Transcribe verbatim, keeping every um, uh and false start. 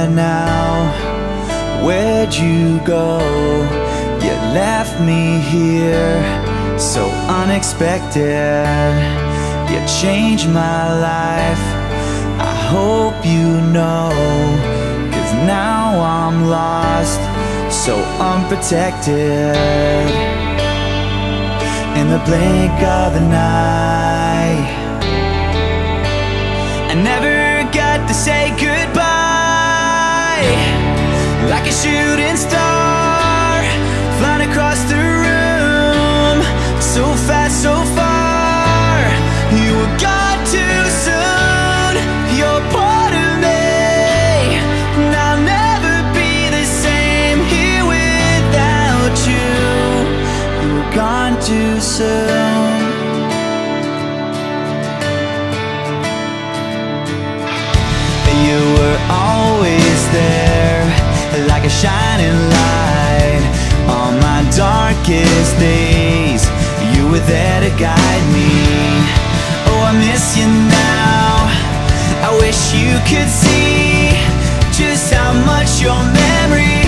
there now? Where'd you go? You left me here so unexpected. You changed my life, I hope you know, 'cause now I'm lost, so unprotected. In the blink of an eye, I never got to say goodbye. Like a shooting star, flying across the room, so fast, so far. You were gone too soon, you're part of me, and I'll never be the same here without you. You were gone too soon. You were always there, like a shining light on my darkest days. You were there to guide me. Oh, I miss you now. I wish you could see just how much your memory